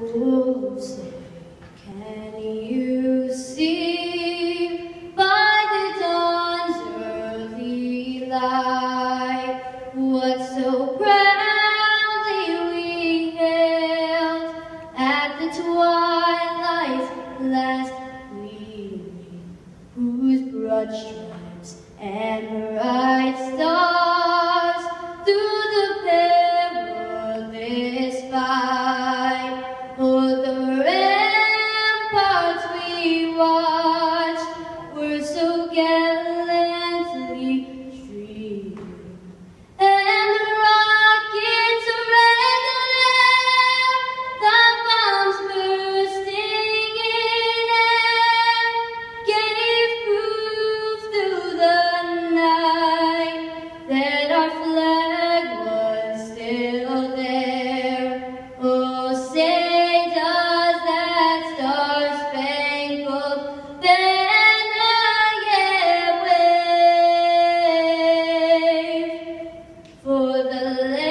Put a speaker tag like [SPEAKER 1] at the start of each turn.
[SPEAKER 1] Oh, say, can you see by the dawn's early light what so proudly we hailed at the twilight's last gleaming, whose broad stripes and bright stars through the perilous fight o'er the ramparts we watched were so gallantly streaming, and the rockets rang aloud, the bombs bursting in air gave proof through the night that our flag was still there. Oh, say does that star-spangled banner yet wave for the land